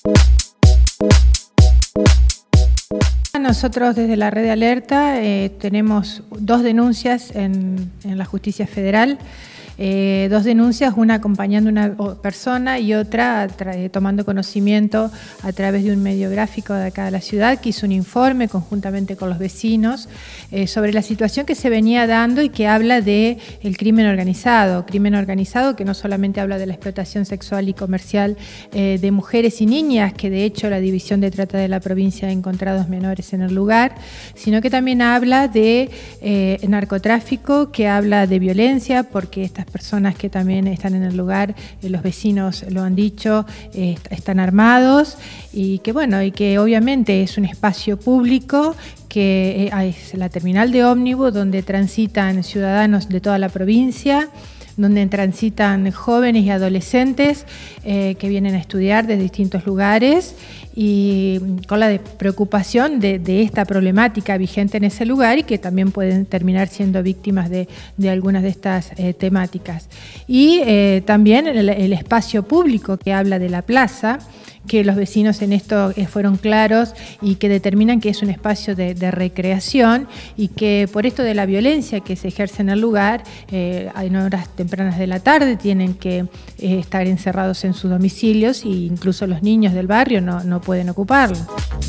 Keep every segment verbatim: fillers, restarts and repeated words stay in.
Nosotros desde la Red de Alerta eh, tenemos dos denuncias en, en la Justicia Federal. Eh, dos denuncias, una acompañando a una persona y otra tomando conocimiento a través de un medio gráfico de acá de la ciudad que hizo un informe conjuntamente con los vecinos eh, sobre la situación que se venía dando y que habla de el crimen organizado, crimen organizado que no solamente habla de la explotación sexual y comercial eh, de mujeres y niñas, que de hecho la División de Trata de la provincia ha encontrado menores en el lugar, sino que también habla de eh, narcotráfico, que habla de violencia, porque estas personas que también están en el lugar, eh, los vecinos lo han dicho, eh, están armados y que bueno, y que obviamente es un espacio público que eh, es la terminal de ómnibus donde transitan ciudadanos de toda la provincia, donde transitan jóvenes y adolescentes eh, que vienen a estudiar de distintos lugares y con la de preocupación de, de esta problemática vigente en ese lugar y que también pueden terminar siendo víctimas de, de algunas de estas eh, temáticas. Y eh, también el, el espacio público que habla de la plaza, que los vecinos en esto fueron claros y que determinan que es un espacio de, de recreación y que por esto de la violencia que se ejerce en el lugar, eh, en horas tempranas de la tarde tienen que eh, estar encerrados en sus domicilios e incluso los niños del barrio no, no pueden ocuparlo.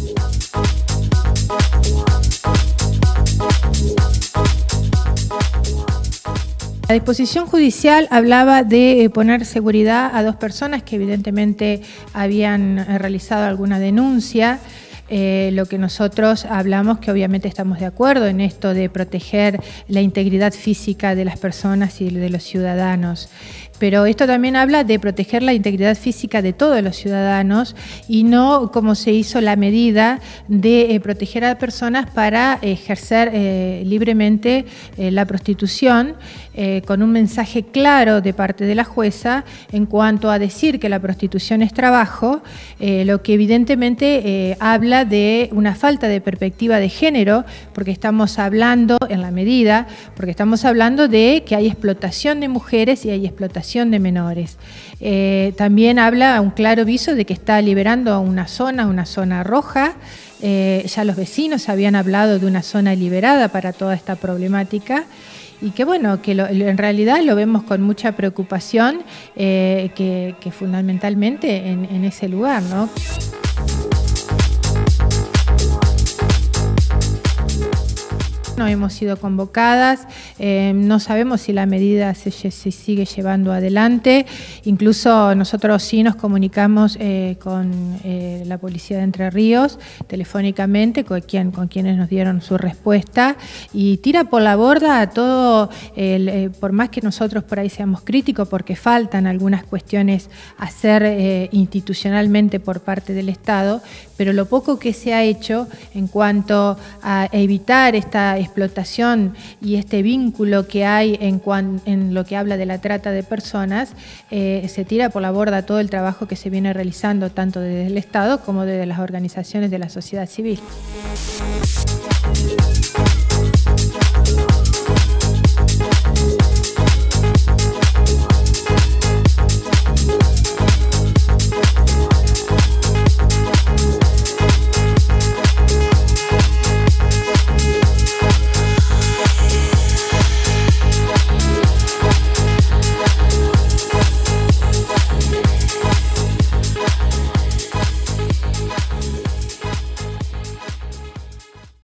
La disposición judicial hablaba de poner seguridad a dos personas que evidentemente habían realizado alguna denuncia. Eh, lo que nosotros hablamos, que obviamente estamos de acuerdo en esto de proteger la integridad física de las personas y de los ciudadanos. Pero esto también habla de proteger la integridad física de todos los ciudadanos y no como se hizo la medida de eh, proteger a personas para ejercer eh, libremente eh, la prostitución, eh, con un mensaje claro de parte de la jueza en cuanto a decir que la prostitución es trabajo, eh, lo que evidentemente eh, habla de una falta de perspectiva de género, porque estamos hablando en la medida, porque estamos hablando de que hay explotación de mujeres y hay explotación de menores. Eh, también habla un claro viso de que está liberando una zona, una zona roja. Eh, ya los vecinos habían hablado de una zona liberada para toda esta problemática y que bueno, que lo, en realidad lo vemos con mucha preocupación, eh, que, que fundamentalmente en, en ese lugar, ¿no? No hemos sido convocadas, eh, no sabemos si la medida se, se sigue llevando adelante. Incluso nosotros sí nos comunicamos eh, con eh, la policía de Entre Ríos telefónicamente, con, quien, con quienes nos dieron su respuesta y tira por la borda a todo, el, eh, por más que nosotros por ahí seamos críticos porque faltan algunas cuestiones a hacer eh, institucionalmente por parte del Estado, pero lo poco que se ha hecho en cuanto a evitar esta explotación y este vínculo que hay en, cuan, en lo que habla de la trata de personas, eh, se tira por la borda todo el trabajo que se viene realizando tanto desde el Estado como desde las organizaciones de la sociedad civil.